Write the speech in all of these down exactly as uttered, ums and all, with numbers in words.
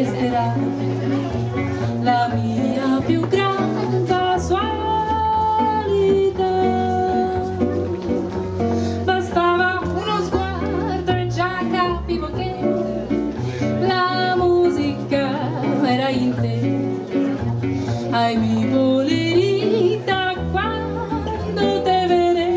resterà la mia più gran casualità. Bastava uno sguardo e già capivo che la musica era in te. Ai mi voleri da quando te vedrei.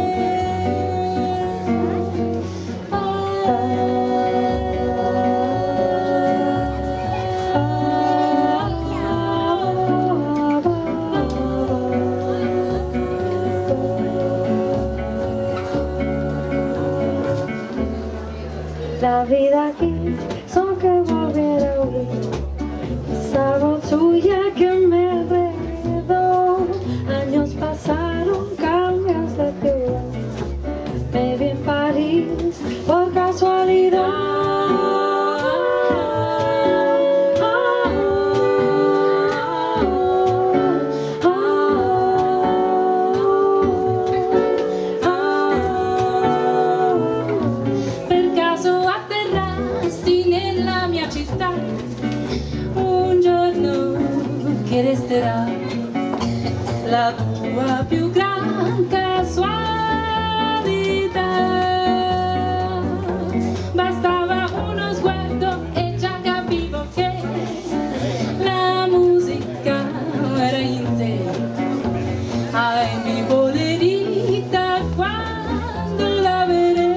La vida aquí son que volver a oír esa voz suya que me enredó. Años pasaron, cambios de ciudad, me vi en París por casualidad. Un giorno che resterà la tua più gran casualità. Bastava uno sguardo e già capivo che la musica era in te. Ai mi voleri da quando la vedrei.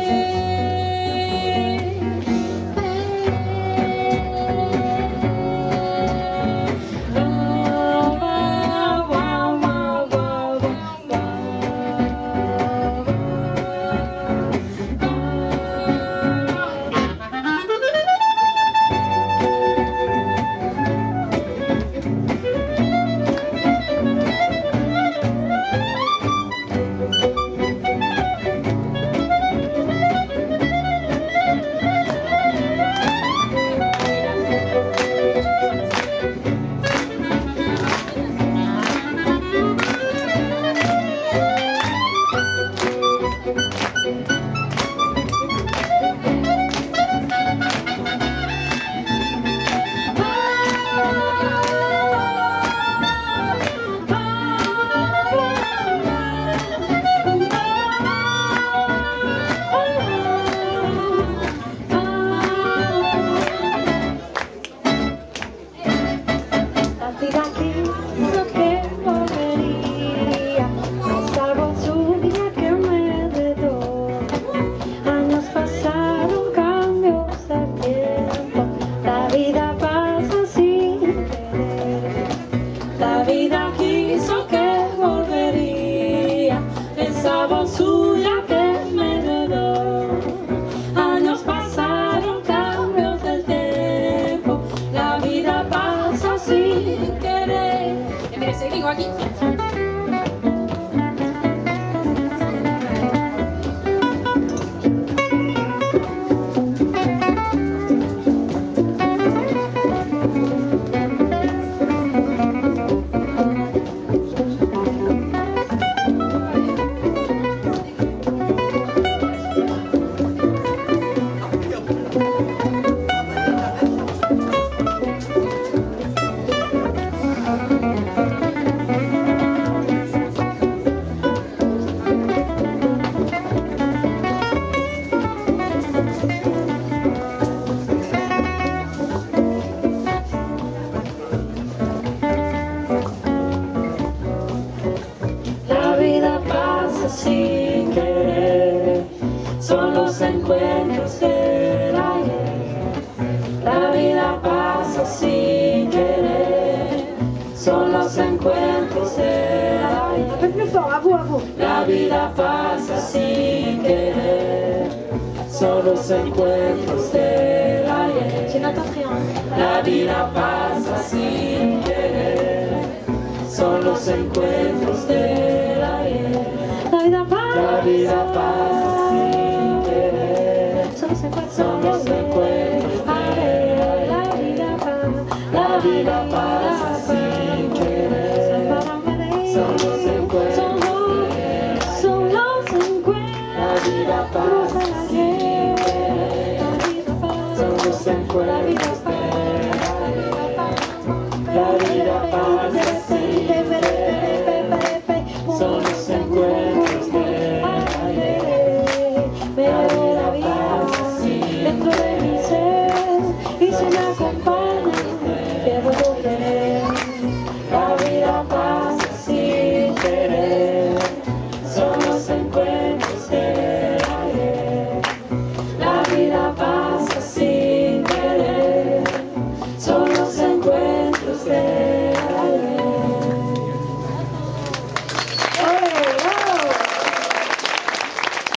La vida quiso que volvería, esa voz suya que me enredó. Años pasaron, cambios del tiempo, la vida pasa sin querer. Y me seguimos aquí. Sin querer, son los encuentros del ayer. La vida pasa sin querer, son los encuentros del ayer. La vida pasa sin querer, son los encuentros del ayer. La vida pasa sin querer, son los encuentros del ayer. La vida pasa, la vida pasa sin querer, son los encuentros, la vida pasa, la vida pasa.